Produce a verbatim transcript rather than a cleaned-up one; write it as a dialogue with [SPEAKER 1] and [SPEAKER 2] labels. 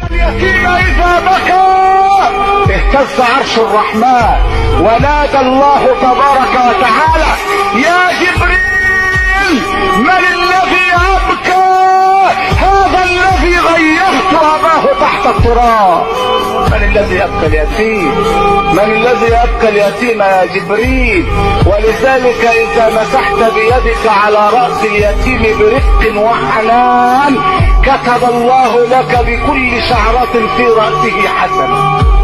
[SPEAKER 1] اليتيم اذا بكى اهتز عرش الرحمن ونادى الله تبارك وتعالى يا جبريل من الذي ابكى؟ هذا الذي غيرت اباه تحت التراب. من الذي يبكى اليتيم؟ من الذي يبكى اليتيم يا جبريل؟ ولذلك اذا مسحت بيدك على رأس اليتيم برفق وحنان كتب الله لك بكل شعرة في رأسه حسنة.